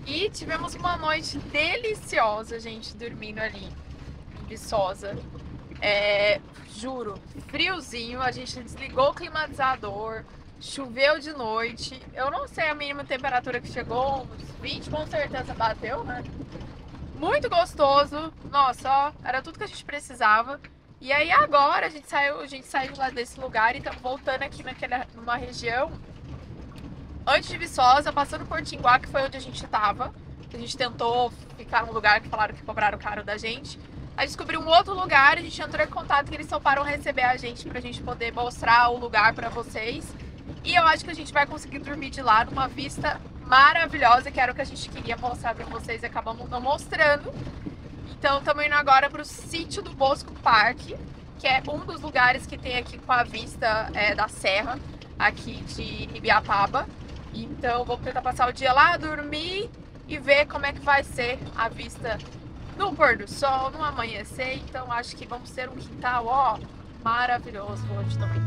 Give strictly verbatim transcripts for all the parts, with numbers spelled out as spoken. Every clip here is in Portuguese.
E tivemos uma noite deliciosa, gente, dormindo ali em Viçosa. É, juro, friozinho, a gente desligou o climatizador, choveu de noite. Eu não sei a mínima temperatura que chegou, uns vinte com certeza bateu, né? Muito gostoso, nossa, ó, era tudo que a gente precisava. E aí agora a gente saiu, a gente saiu lá desse lugar e estamos voltando aqui naquela, numa região antes de Viçosa, passando por Tinguá, que foi onde a gente estava. A gente tentou ficar num lugar que falaram que cobraram caro da gente. A gente descobriu um outro lugar, a gente entrou em contato que eles toparam receber a gente pra gente poder mostrar o lugar pra vocês. E eu acho que a gente vai conseguir dormir de lá numa vista maravilhosa, que era o que a gente queria mostrar pra vocês e acabamos não mostrando. Então estamos indo agora pro sítio do Bosco Parque, que é um dos lugares que tem aqui com a vista é, da serra, aqui de Ibiapaba. Então vou tentar passar o dia lá, dormir e ver como é que vai ser a vista no pôr do sol, no amanhecer. Então acho que vamos ter um quintal, ó, maravilhoso hoje também.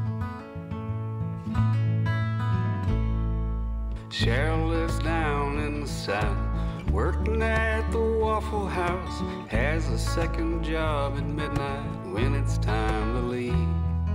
Cheryl lives down in the south, working at the Waffle House, has a second job at midnight when it's time to leave.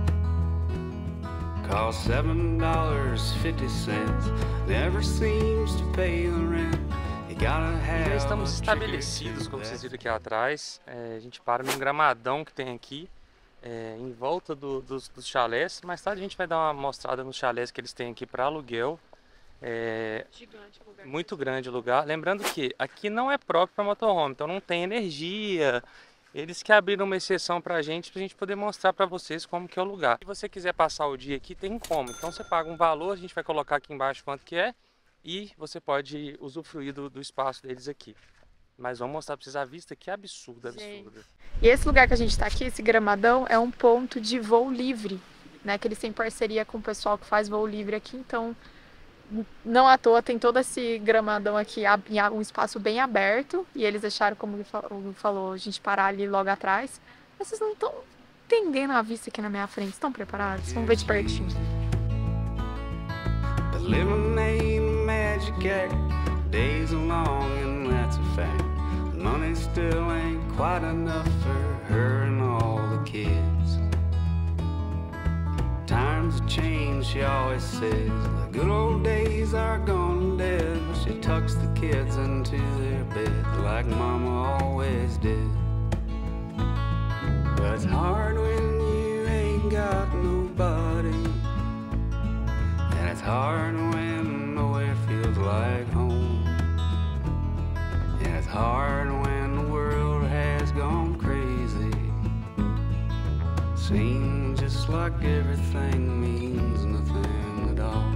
Costs seven dollars and fifty cents, never seems to pay the rent. You gotta have. Já estamos estabelecidos, como vocês viram aqui atrás. É, a gente para num gramadão que tem aqui, é, em volta do, dos, dos chalés. Mais tarde a gente vai dar uma mostrada nos chalés que eles têm aqui para aluguel. É, Gigante o lugar. muito grande o lugar. Lembrando que aqui não é próprio para motorhome, então não tem energia. Eles que abriram uma exceção pra gente, pra gente poder mostrar pra vocês como que é o lugar. Se você quiser passar o dia aqui, tem como. Então você paga um valor, a gente vai colocar aqui embaixo quanto que é, e você pode usufruir do, do espaço deles aqui. Mas vamos mostrar pra vocês a vista, que absurda, absurda. E esse lugar que a gente tá aqui, esse gramadão, é um ponto de voo livre, né? Que eles têm parceria com o pessoal que faz voo livre aqui, então não à toa tem todo esse gramadão aqui, um espaço bem aberto, e eles deixaram, como o falou, a gente parar ali logo atrás. Mas vocês não estão entendendo a vista aqui na minha frente, estão preparados? Vamos ver de pertinho. Living ain't a magic act, days are long and that's a fact. Money still ain't quite enough for her and all the kids. Times have changed, she always says. The good old days are gone dead, but she tucks the kids into their bed like Mama always did. But it's hard when you ain't got nobody, and it's hard when nowhere feels like home, and it's hard when the world has gone crazy. Seems just like everything means nothing at all.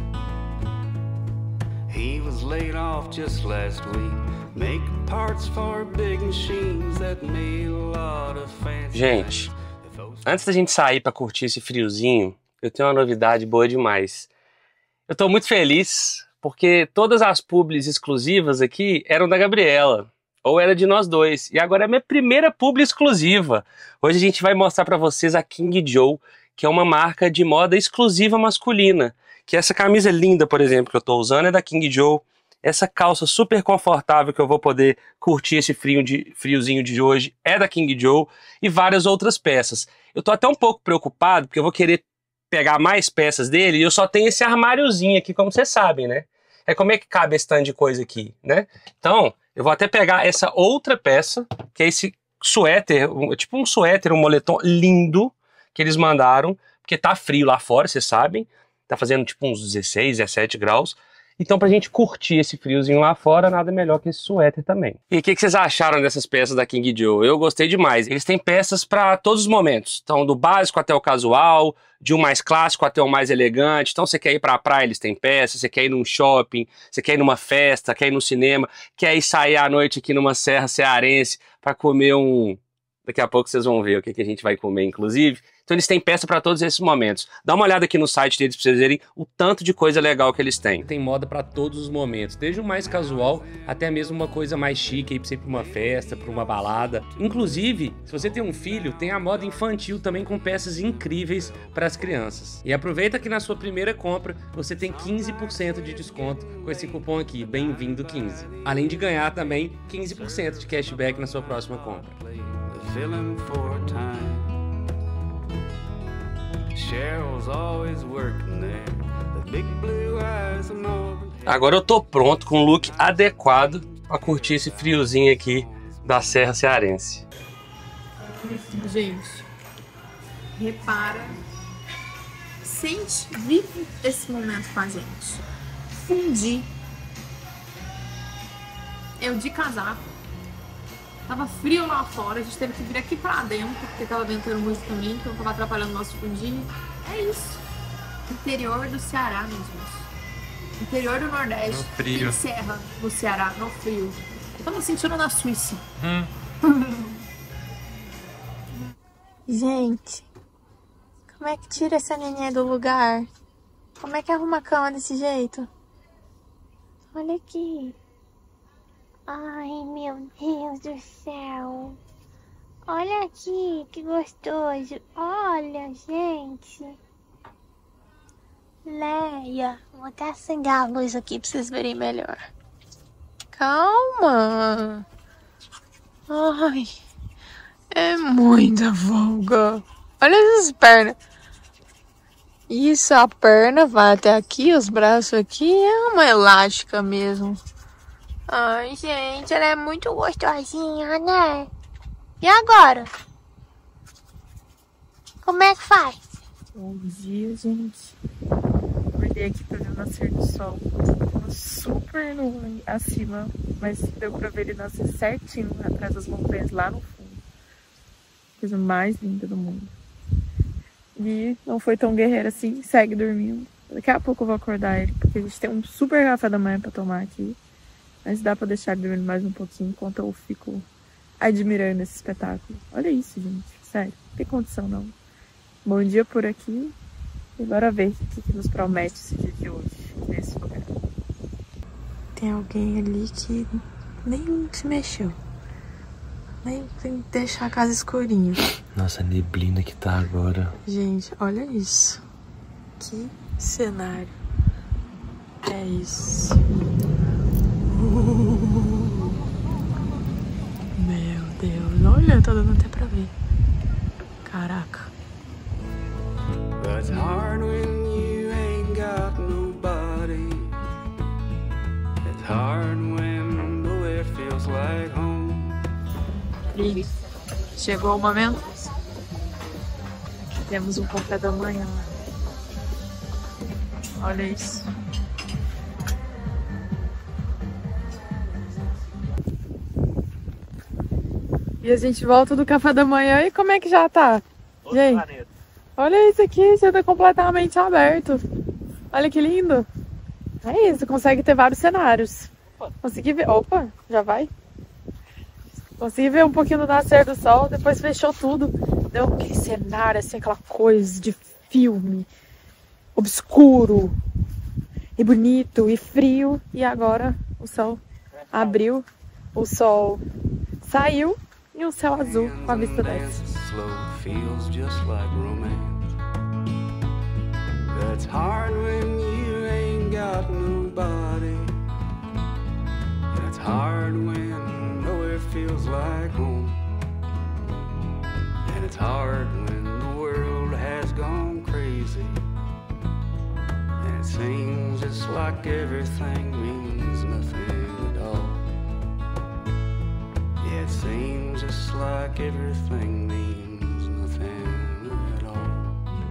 He was laid off just last week, making parts for big machines that made a lot of fancy. Gente, antes da gente sair para curtir esse friozinho, eu tenho uma novidade boa demais. Eu tô muito feliz porque todas as publis exclusivas aqui eram da Gabriela, ou era de nós dois, e agora é a minha primeira publi exclusiva. Hoje a gente vai mostrar para vocês a King Joe, que é uma marca de moda exclusiva masculina. Que essa camisa linda, por exemplo, que eu tô usando é da King Joe. Essa calça super confortável que eu vou poder curtir esse frio de, friozinho de hoje é da King Joe, e várias outras peças. Eu tô até um pouco preocupado, porque eu vou querer pegar mais peças dele, e eu só tenho esse armáriozinho aqui, como vocês sabem, né? É como é que cabe esse tanto de coisa aqui, né? Então, eu vou até pegar essa outra peça, que é esse suéter, um, tipo um suéter, um moletom lindo, que eles mandaram, porque tá frio lá fora, vocês sabem. Tá fazendo tipo uns dezesseis, dezessete graus. Então, pra gente curtir esse friozinho lá fora, nada melhor que esse suéter também. E o que, que vocês acharam dessas peças da King Joe? Eu gostei demais. Eles têm peças para todos os momentos. Então, do básico até o casual, de um mais clássico até o mais elegante. Então, você quer ir pra praia, eles têm peças. Você quer ir num shopping, você quer ir numa festa, quer ir no cinema, quer ir sair à noite aqui numa serra cearense para comer um... Daqui a pouco vocês vão ver o que, que a gente vai comer, inclusive. Então eles têm peça para todos esses momentos. Dá uma olhada aqui no site deles para vocês verem o tanto de coisa legal que eles têm. Tem moda para todos os momentos, desde o mais casual até mesmo uma coisa mais chique aí para você ir para uma festa, para uma balada. Inclusive, se você tem um filho, tem a moda infantil também com peças incríveis para as crianças. E aproveita que na sua primeira compra você tem quinze por cento de desconto com esse cupom aqui, bem-vindo quinze. Além de ganhar também quinze por cento de cashback na sua próxima compra. Agora eu tô pronto com o look adequado para curtir esse friozinho aqui da Serra Cearense. Gente, repara, sente, vive esse momento com a gente. Fundi. Eu de casaco. Tava frio lá fora, a gente teve que vir aqui pra dentro, porque tava ventando muito também, então tava atrapalhando o nosso fundinho. É isso. Interior do Ceará, meu Deus. Interior do Nordeste. No frio. Tem serra no Ceará, no frio. Eu tô me sentindo na Suíça. Hum. Gente, como é que tira essa neném do lugar? Como é que arruma a cama desse jeito? Olha aqui. Ai, meu Deus do céu. Olha aqui, que gostoso. Olha, gente. Leia, vou até acender a luz aqui pra vocês verem melhor. Calma. Ai, é muita folga. Olha essas pernas. Isso, a perna vai até aqui, os braços aqui. É uma elástica mesmo. Ai, gente, ela é muito gostosinha, né? E agora? Como é que faz? Bom dia, gente. Acordei aqui pra ver o nascer do sol. Tava super nuvem acima, mas deu pra ver ele nascer certinho atrás das montanhas lá no fundo. Coisa mais linda do mundo. E não foi tão guerreiro assim, segue dormindo. Daqui a pouco eu vou acordar ele, porque a gente tem um super café da manhã pra tomar aqui. Mas dá pra deixar ele dormindo mais um pouquinho enquanto eu fico admirando esse espetáculo. Olha isso, gente. Sério, não tem condição não. Bom dia por aqui. E bora ver o que, que nos promete esse dia de hoje, nesse lugar. Tem alguém ali que nem se mexeu. Nem tem que deixar a casa escurinha. Nossa, a neblina que tá agora. Gente, olha isso. Que cenário. É isso. Meu Deus, olha, tá dando até pra ver. Caraca. But it's hard when you ain't got nobody. It's hard when nowhere feels like home. E chegou o momento. Temos um café da manhã. Olha isso. E a gente volta do café da manhã e como é que já tá? Gente, olha isso aqui, já tá completamente aberto. Olha que lindo. É isso, consegue ter vários cenários. Consegui ver... Opa, já vai? Consegui ver um pouquinho do nascer do sol, depois fechou tudo. Deu aquele cenário, assim, aquela coisa de filme. Obscuro. E bonito, e frio. E agora o sol abriu, o sol saiu. E um céu azul com a vista dessa. Feels just like romance. That's hard when you ain't got nobody. That's hard when nowhere feels like home. And it's hard when the world has gone crazy. And it seems just like everything means nothing at all. Yeah, it seems just like everything means nothing at all.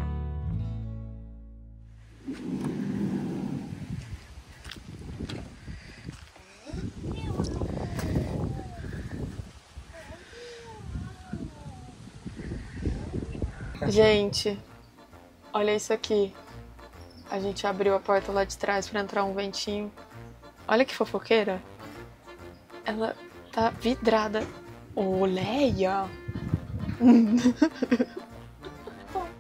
Gente, olha isso aqui. A gente abriu a porta lá de trás pra entrar um ventinho. Olha que fofoqueira. Ela tá vidrada. Ô, Leia!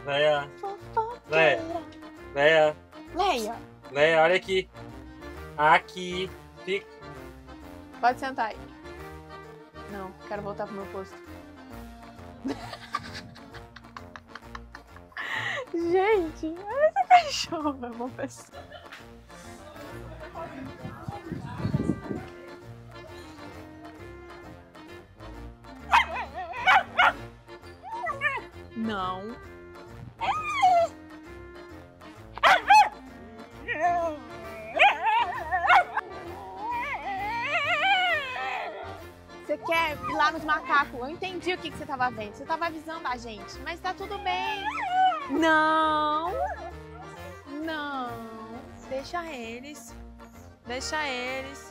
Leia. Leia. Leia. Leia. Leia, olha aqui. Aqui. Fica. Pode sentar aí. Não, quero voltar pro meu posto. Gente, olha essa cachorra, é uma pessoa. Não. Você quer ir lá nos macacos? Eu entendi o que, que você tava vendo. Você tava avisando a gente, mas tá tudo bem. Não. Não. Deixa eles. Deixa eles.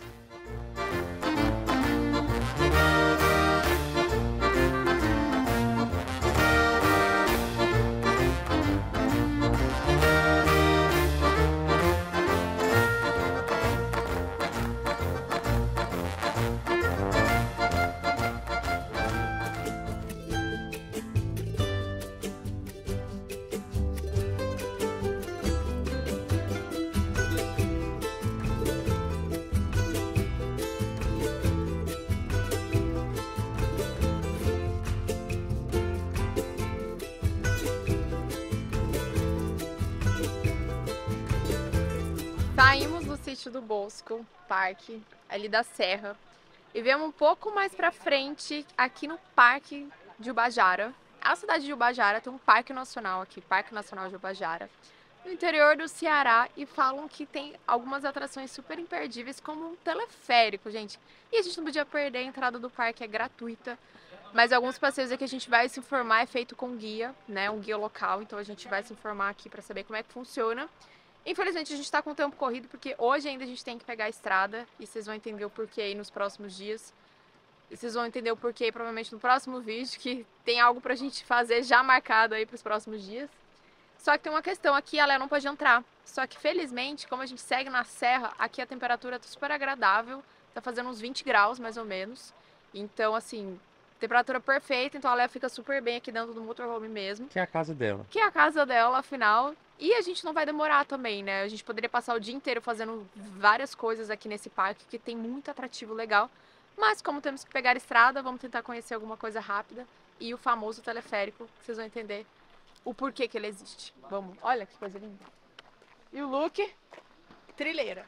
Saímos do sítio do Bosco, parque, ali da Serra, e viemos um pouco mais pra frente, aqui no Parque de Ubajara. A cidade de Ubajara tem um parque nacional aqui, Parque Nacional de Ubajara, no interior do Ceará, e falam que tem algumas atrações super imperdíveis, como um teleférico, gente. E a gente não podia perder, a entrada do parque é gratuita, mas alguns passeios aqui a gente vai se informar, é feito com guia, né, um guia local, então a gente vai se informar aqui pra saber como é que funciona. Infelizmente a gente tá com o tempo corrido, porque hoje ainda a gente tem que pegar a estrada, e vocês vão entender o porquê aí nos próximos dias. E vocês vão entender o porquê aí, provavelmente no próximo vídeo, que tem algo pra gente fazer já marcado aí pros próximos dias. Só que tem uma questão, aqui a Léa não pode entrar. Só que felizmente, como a gente segue na serra, aqui a temperatura tá super agradável, tá fazendo uns vinte graus mais ou menos. Então assim, temperatura perfeita, então a Léa fica super bem aqui dentro do motorhome mesmo. Que é a casa dela. Que é a casa dela, afinal. E a gente não vai demorar também, né? A gente poderia passar o dia inteiro fazendo várias coisas aqui nesse parque, que tem muito atrativo legal. Mas como temos que pegar a estrada, vamos tentar conhecer alguma coisa rápida. E o famoso teleférico, que vocês vão entender o porquê que ele existe. Vamos, olha que coisa linda. E o look, trilheira.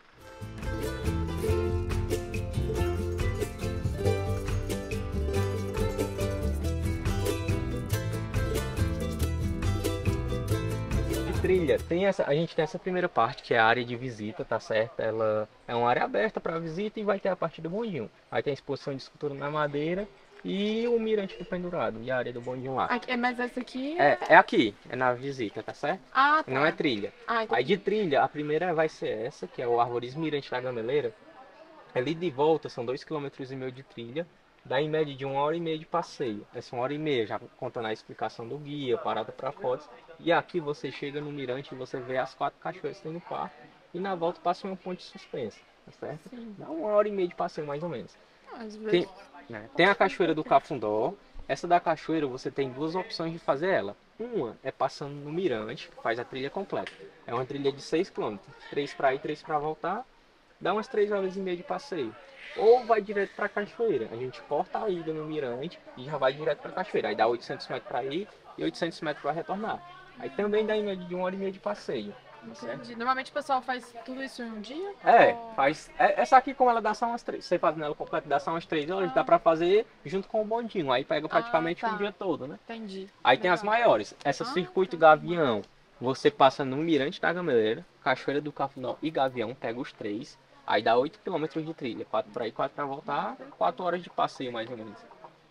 Trilha, tem essa, a gente tem essa primeira parte que é a área de visita, tá certo? Ela é uma área aberta para visita e vai ter a parte do bondinho. Aí tem a exposição de escultura na madeira e o mirante do pendurado e a área do bondinho lá. Aqui, mas essa aqui É, é aqui, é na visita, tá certo? Ah, tá. Não é trilha. Ah, Aí de trilha, a primeira vai ser essa, que é o Arvorismo Mirante da Gameleira. Ali de volta são dois quilômetros e meio de trilha. Dá em média de uma hora e meia de passeio. Essa uma hora e meia, já contando a explicação do guia, parada para fotos. E aqui você chega no mirante e você vê as quatro cachoeiras que tem no parque. E na volta passa uma ponte suspensa, tá certo? Sim. Dá uma hora e meia de passeio mais ou menos. Às Tem, vezes... né, tem a cachoeira do Cafundó. Essa da cachoeira você tem duas opções de fazer ela. Uma é passando no mirante, que faz a trilha completa. É uma trilha de seis quilômetros. três para ir, três para voltar. Dá umas três horas e meia de passeio. Ou vai direto para a cachoeira. A gente corta a ida no mirante e já vai direto para a cachoeira. Aí dá oitocentos metros para ir e oitocentos metros para retornar. Aí também dá em média de uma hora e meia de passeio. Certo? Entendi. Normalmente o pessoal faz tudo isso em um dia? É, Ou... faz. É, essa aqui, como ela dá só umas três. Você fazendo ela completa, dá só umas três horas, Ah. dá para fazer junto com o bondinho. Aí pega praticamente Ah, tá. o dia todo, né? Entendi. Aí tem Legal. as maiores. Essa Ah, circuito tá. Gavião. Você passa no Mirante da Gameleira, Cachoeira do Cafundó e Gavião, pega os três. Aí dá oito quilômetros de trilha, quatro para ir, quatro para voltar, quatro horas de passeio mais ou menos.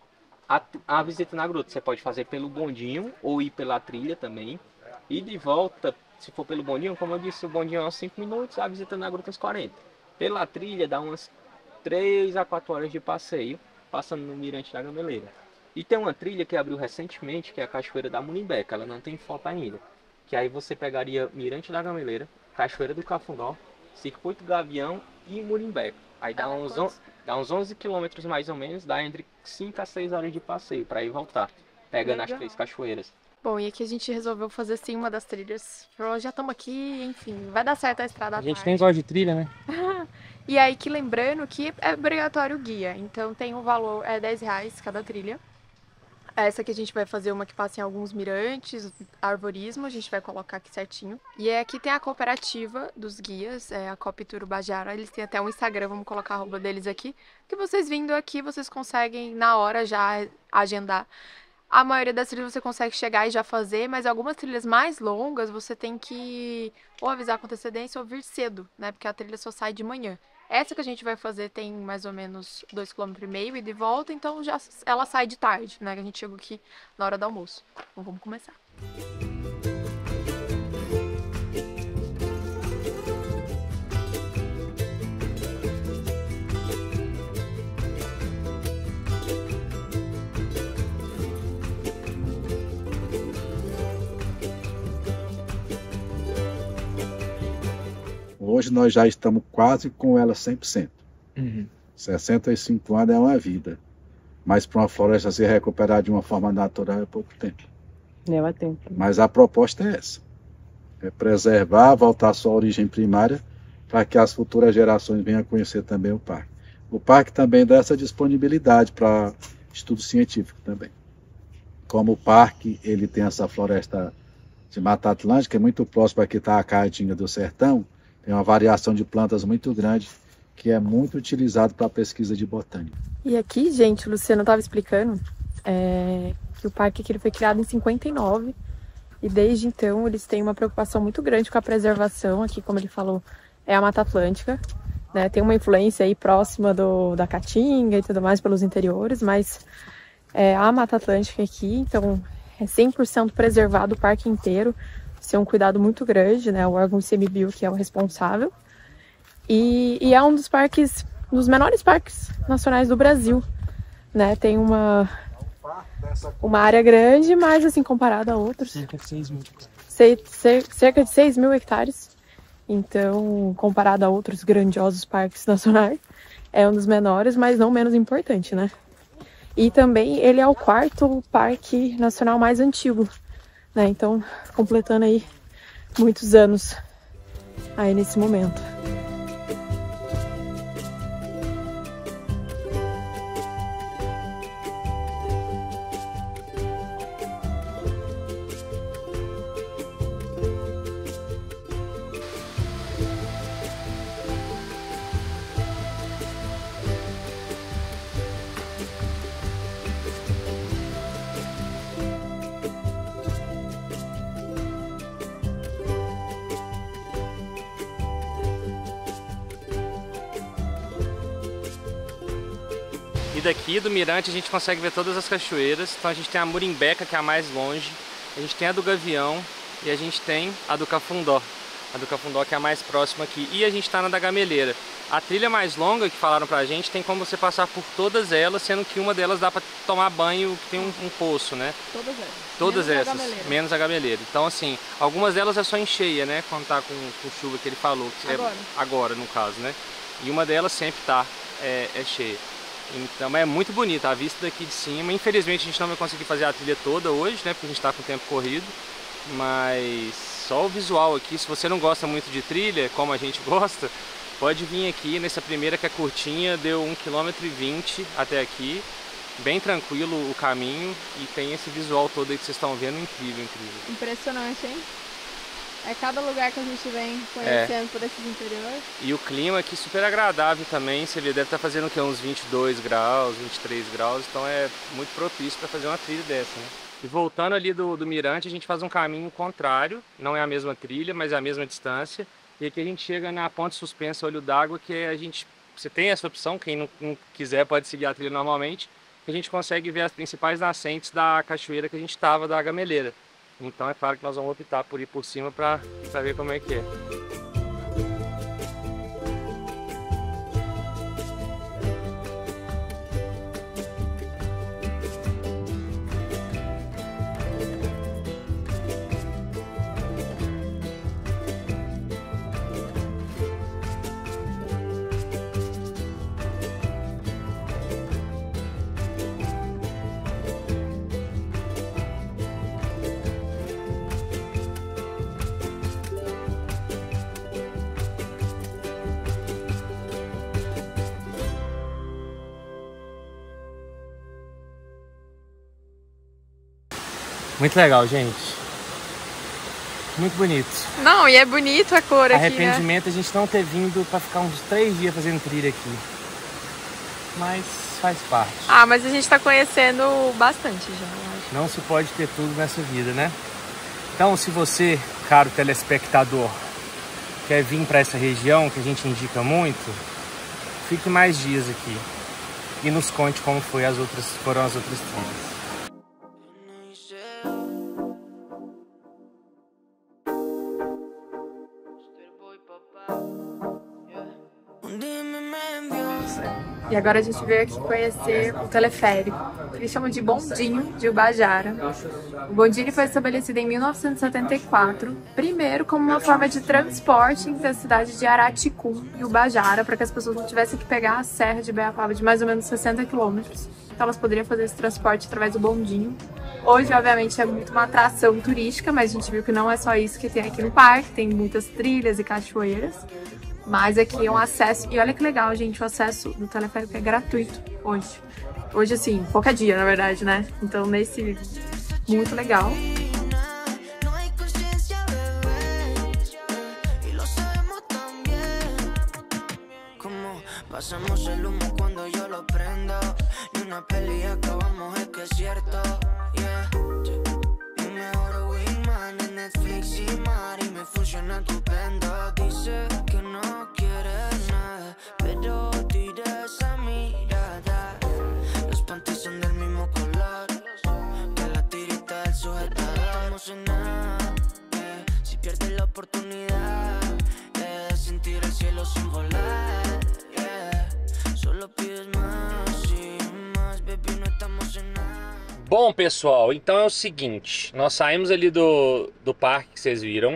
A, a visita na gruta você pode fazer pelo bondinho ou ir pela trilha também. E de volta, se for pelo bondinho, como eu disse, o bondinho é uns cinco minutos, a visita na gruta é uns quarenta. Pela trilha dá umas três a quatro horas de passeio, passando no Mirante da Gameleira. E tem uma trilha que abriu recentemente, que é a Cachoeira da Murimbeca, ela não tem foto ainda. Que aí você pegaria Mirante da Gameleira, Cachoeira do Cafundó, Circuito Gavião e Murimbeca. Aí dá uns, on- dá uns onze quilômetros mais ou menos, dá entre cinco a seis horas de passeio para ir e voltar. Pega nas Legal. três cachoeiras. Bom, e aqui a gente resolveu fazer sim uma das trilhas. Falou, já estamos aqui, enfim, vai dar certo a estrada à A gente tarde. nem gosta de trilha, né? E aí que lembrando que é obrigatório o guia, então tem um valor, é dez reais cada trilha. Essa aqui a gente vai fazer uma que passa em alguns mirantes, arborismo, a gente vai colocar aqui certinho. E aqui tem a cooperativa dos guias, é a Copitur Ubajara, eles têm até um Instagram, vamos colocar a arroba deles aqui. Que vocês vindo aqui, vocês conseguem na hora já agendar. A maioria das trilhas você consegue chegar e já fazer, mas algumas trilhas mais longas você tem que ou avisar com antecedência ou vir cedo, né? Porque a trilha só sai de manhã. Essa que a gente vai fazer tem mais ou menos dois vírgula cinco quilômetros e de volta, então já ela sai de tarde, né? Que a gente chegou aqui na hora do almoço. Então vamos começar. Hoje nós já estamos quase com ela cem por cento. Uhum. sessenta e cinco anos é uma vida. Mas para uma floresta se recuperar de uma forma natural é pouco tempo. Leva tempo. Mas a proposta é essa. É preservar, voltar à sua origem primária, para que as futuras gerações venham a conhecer também o parque. O parque também dá essa disponibilidade para estudo científico também. Como o parque ele tem essa floresta de Mata Atlântica, muito próximo aqui está a Caatinga do Sertão, tem uma variação de plantas muito grande, que é muito utilizado para a pesquisa de botânica. E aqui, gente, o Luciano estava explicando é, que o parque aqui ele foi criado em cinquenta e nove e desde então eles têm uma preocupação muito grande com a preservação. Aqui, como ele falou, é a Mata Atlântica, né? Tem uma influência aí próxima do, da Caatinga e tudo mais pelos interiores, mas é a Mata Atlântica aqui, então é cem por cento preservado o parque inteiro. Isso é um cuidado muito grande, né? O órgão I C M B I U que é o responsável. E, e é um dos parques, um dos menores parques nacionais do Brasil, né? Tem uma, uma área grande, mas assim, comparada a outros... Cerca de seis mil. Sei, cer, cerca de seis mil hectares. Então, comparado a outros grandiosos parques nacionais, é um dos menores, mas não menos importante, né? E também ele é o quarto parque nacional mais antigo, né? Então, completando aí muitos anos aí nesse momento. E daqui do Mirante a gente consegue ver todas as cachoeiras. Então a gente tem a Murimbeca, que é a mais longe, a gente tem a do Gavião e a gente tem a do Cafundó. A do Cafundó que é a mais próxima aqui. E a gente está na da Gameleira. A trilha mais longa que falaram pra gente tem como você passar por todas elas, sendo que uma delas dá pra tomar banho, que tem um, um poço, né? Todas elas. Todas menos essas, a Gameleira. menos a Gameleira. Então assim, algumas delas é só em cheia, né? Quando tá com, com chuva que ele falou. Que Agora. É agora, no caso, né? E uma delas sempre tá é, é cheia. Então é muito bonita a vista daqui de cima. Infelizmente a gente não vai conseguir fazer a trilha toda hoje, né? Porque a gente está com o tempo corrido. Mas só o visual aqui, se você não gosta muito de trilha, como a gente gosta, pode vir aqui nessa primeira que é curtinha, deu um quilômetro e vinte até aqui. Bem tranquilo o caminho e tem esse visual todo aí que vocês estão vendo, incrível, incrível. Impressionante, hein? É cada lugar que a gente vem conhecendo é. por esses interiores. E o clima aqui super agradável também, você vê, deve estar fazendo o quê? Uns vinte e dois graus, vinte e três graus, então é muito propício para fazer uma trilha dessa, né? E voltando ali do, do Mirante, a gente faz um caminho contrário, não é a mesma trilha, mas é a mesma distância. E aqui a gente chega na Ponte Suspensa Olho d'Água, que a gente, você tem essa opção, quem não, não quiser pode seguir a trilha normalmente, que a gente consegue ver as principais nascentes da cachoeira que a gente estava, da Gameleira. Então é claro que nós vamos optar por ir por cima para ver como é que é. Muito legal, gente. Muito bonito. Não, e é bonito a cor aqui, né? Arrependimento a gente não ter vindo pra ficar uns três dias fazendo trilha aqui. Mas faz parte. Ah, mas a gente tá conhecendo bastante já, eu acho. Não se pode ter tudo nessa vida, né? Então, se você, caro telespectador, quer vir para essa região que a gente indica muito, fique mais dias aqui e nos conte como foi as outras, foram as outras trilhas. E agora a gente veio aqui conhecer o teleférico, que eles chamam de Bondinho de Ubajara. O bondinho foi estabelecido em mil novecentos e setenta e quatro, primeiro como uma forma de transporte entre a cidade de Araticu e Ubajara, para que as pessoas não tivessem que pegar a serra de Ibiapaba de mais ou menos sessenta quilômetros. Então elas poderiam fazer esse transporte através do bondinho. Hoje, obviamente, é muito uma atração turística, mas a gente viu que não é só isso que tem aqui no parque, tem muitas trilhas e cachoeiras. Mas aqui é um acesso, e olha que legal, gente, o acesso do teleférico é gratuito hoje. Hoje, assim, qualquer dia, na verdade, né? Então, nesse... muito legal. Bom, pessoal, então é o seguinte, nós saímos ali do, do parque que vocês viram,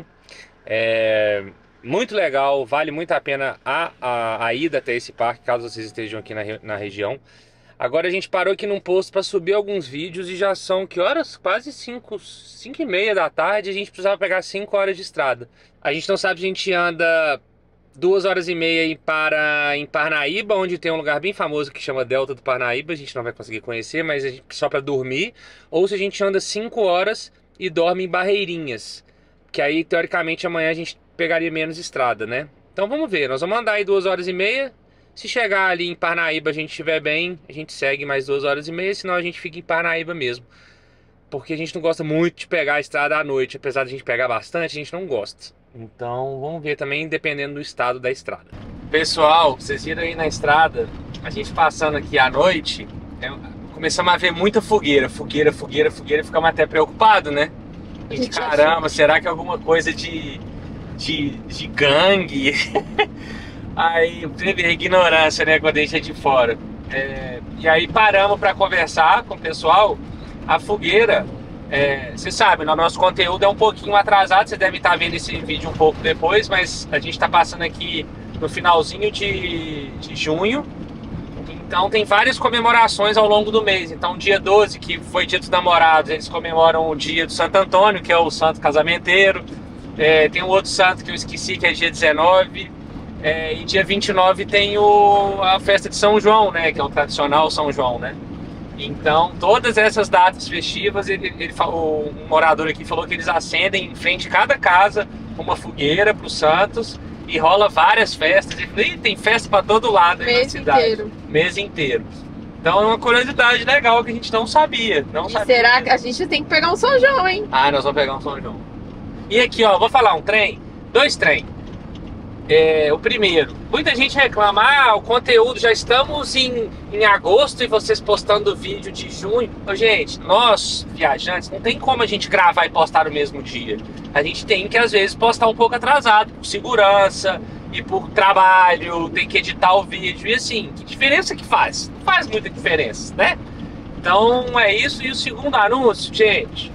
é muito legal, vale muito a pena a, a, a ida até esse parque, caso vocês estejam aqui na, na região. Agora a gente parou aqui num posto para subir alguns vídeos e já são, que horas? Quase cinco, cinco e meia da tarde, a gente precisava pegar cinco horas de estrada. A gente não sabe se a gente anda duas horas e meia em, para, em Parnaíba, onde tem um lugar bem famoso que chama Delta do Parnaíba, a gente não vai conseguir conhecer, mas a gente, só para dormir, ou se a gente anda cinco horas e dorme em Barreirinhas, que aí teoricamente amanhã a gente pegaria menos estrada, né? Então vamos ver, nós vamos andar aí duas horas e meia, se chegar ali em Parnaíba a gente estiver bem, a gente segue mais duas horas e meia, senão a gente fica em Parnaíba mesmo, porque a gente não gosta muito de pegar a estrada à noite, apesar de a gente pegar bastante, a gente não gosta. Então vamos ver também, dependendo do estado da estrada. Pessoal, vocês viram aí na estrada, a gente passando aqui à noite, é, começamos a ver muita fogueira, fogueira, fogueira, fogueira, ficamos até preocupados, né? A gente, caramba, será que é alguma coisa de, de, de gangue? Aí, teve ignorância, né, quando a gente é de fora. É, e aí paramos para conversar com o pessoal. A fogueira, é, você sabe, o nosso conteúdo é um pouquinho atrasado, você deve estar vendo esse vídeo um pouco depois, mas a gente está passando aqui no finalzinho de, de junho, então tem várias comemorações ao longo do mês. Então dia doze, que foi dia dos namorados, eles comemoram o dia do Santo Antônio, que é o santo casamenteiro. É, tem um outro santo que eu esqueci, que é dia dezenove, é, e dia vinte e nove tem o, a festa de São João, né, que é o tradicional São João, né? Então, todas essas datas festivas, ele, ele, o um morador aqui falou que eles acendem em frente a cada casa uma fogueira para os santos e rola várias festas. Ele falou, Ih, tem festa para todo lado aí na cidade. Mês inteiro. Mês inteiro. Então, é uma curiosidade legal que a gente não sabia. Não e sabia. Será que a gente tem que pegar um São João, hein? Ah, nós vamos pegar um São João. E aqui, ó, vou falar um trem, dois trem. É, o primeiro, muita gente reclama, ah, o conteúdo, já estamos em, em agosto e vocês postando vídeo de junho. Ô, gente, nós, viajantes, não tem como a gente gravar e postar no mesmo dia. A gente tem que, às vezes, postar um pouco atrasado, por segurança e por trabalho, tem que editar o vídeo. E assim, que diferença que faz? Não faz muita diferença, né? Então, é isso. E o segundo anúncio, gente,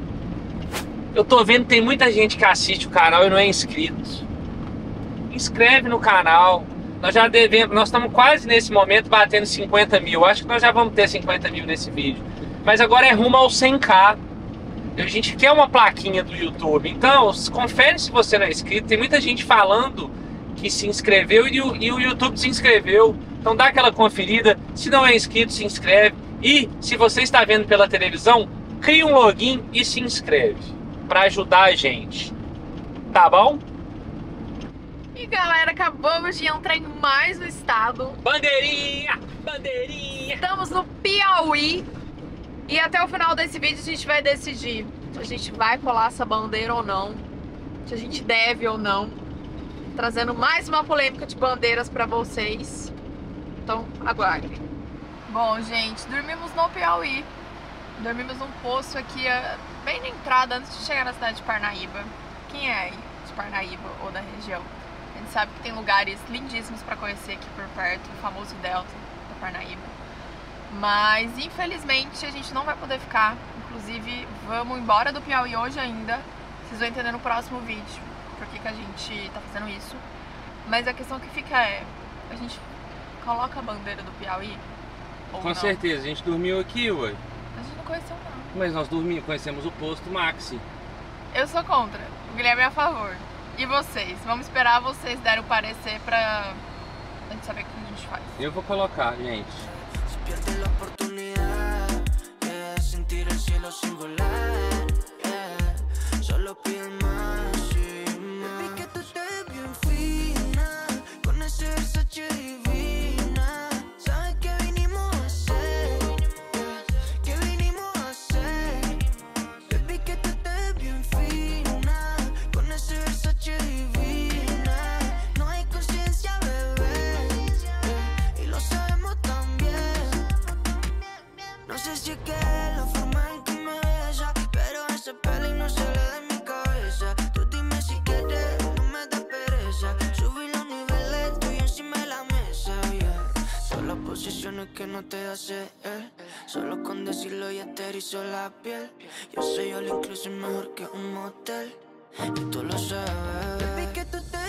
eu tô vendo que tem muita gente que assiste o canal e não é inscrito. Inscreve no canal. Nós já devemos, nós estamos quase nesse momento batendo cinquenta mil. Acho que nós já vamos ter cinquenta mil nesse vídeo. Mas agora é rumo ao cem K. A gente quer uma plaquinha do YouTube. Então, confere se você não é inscrito. Tem muita gente falando que se inscreveu e o, e o YouTube se inscreveu. Então dá aquela conferida. Se não é inscrito, se inscreve. E se você está vendo pela televisão, cria um login e se inscreve para ajudar a gente, tá bom? E galera, acabamos de entrar em mais um estado. Bandeirinha, bandeirinha. Estamos no Piauí. E até o final desse vídeo a gente vai decidir se a gente vai colar essa bandeira ou não, se a gente deve ou não, trazendo mais uma polêmica de bandeiras pra vocês. Então, aguardem. Bom, gente, dormimos no Piauí. Dormimos num poço aqui, bem na entrada, antes de chegar na cidade de Parnaíba. Quem é aí de Parnaíba ou da região? A gente sabe que tem lugares lindíssimos pra conhecer aqui por perto, o famoso Delta da Parnaíba. Mas, infelizmente, a gente não vai poder ficar. Inclusive, vamos embora do Piauí hoje ainda. Vocês vão entender no próximo vídeo por que que a gente tá fazendo isso. Mas a questão que fica é, a gente coloca a bandeira do Piauí ou Com não? certeza, a gente dormiu aqui, ué. A gente não conheceu não. Mas nós dormimos, conhecemos o posto Maxi. Eu sou contra, o Guilherme é a favor. E vocês? Vamos esperar vocês darem o parecer pra a gente saber o que a gente faz. Eu vou colocar, gente. Pierde la oportunidad, yeah, sentir el cielo sin volar, yeah, solo pide más y más. Baby, que tú estés bien fina, con ese Versace divina. ¿Sabes qué vinimos a hacer? Yeah, ¿qué vinimos a hacer? Baby, que tú estés bien fina, con ese Versace divina. No hay conciencia, bebé, yeah, y lo sabemos también. No sé si es que la forma en que me besa, pero ese pelo no sale de mi cabeza. Tú dime si quieres, no me da pereza. Subí los niveles, estoy encima de la mesa, yeah. Todas las posiciones que no te hace, eh. Solo con decirlo ya te erizó la piel. Yo soy all inclusive mejor que un motel, y tú lo sabes. Baby, que tú te